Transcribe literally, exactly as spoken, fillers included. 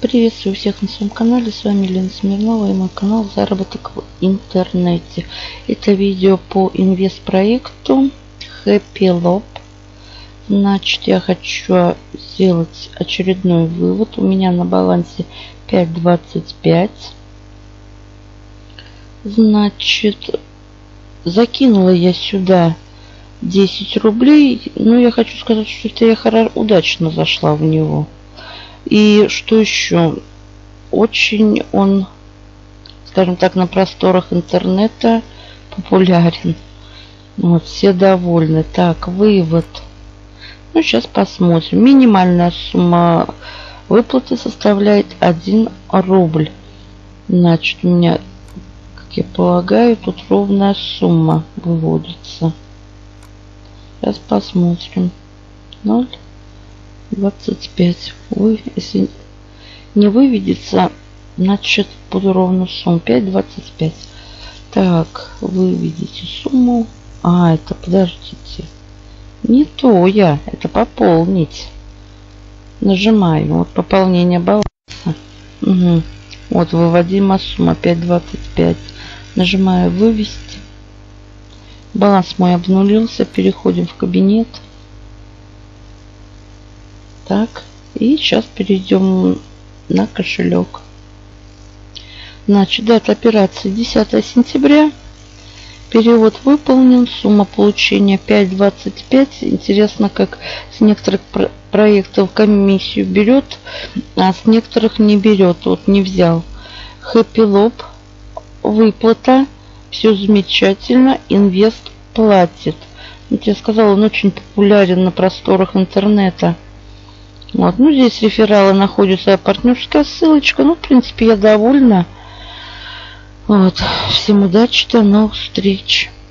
Приветствую всех на своем канале. С вами Лена Смирнова и мой канал Заработок в интернете. Это видео по инвест-проекту HappyLob. Значит, я хочу сделать очередной вывод. У меня на балансе пять двадцать пять. Значит, закинула я сюда десять рублей. Ну, я хочу сказать, что это я хорошо, удачно зашла в него. И что еще? Очень он, скажем так, на просторах интернета популярен. Вот, все довольны. Так, вывод. Ну, сейчас посмотрим. Минимальная сумма выплаты составляет один рубль. Значит, у меня, как я полагаю, тут ровная сумма выводится. Сейчас посмотрим. ноль двадцать пять. Ой, если не выведется, значит буду ровно сумму. пять двадцать пять. Так, выведите сумму. А, это, подождите. Не то я. Это пополнить. Нажимаю. Вот пополнение баланса. Угу. Вот выводимая сумма пять двадцать пять. Нажимаю вывести. Баланс мой обнулился. Переходим в кабинет. Так, и сейчас перейдем на кошелек. Значит, дата операции десятое сентября. Перевод выполнен. Сумма получения пять двадцать пять. Интересно, как с некоторых про проектов комиссию берет, а с некоторых не берет. Вот не взял. HappyLob. Выплата. Все замечательно. Инвест платит. Вот я сказала, он очень популярен на просторах интернета. Вот, ну здесь рефералы находятся, партнерская ссылочка. Ну, в принципе, я довольна. Вот, всем удачи, до новых встреч.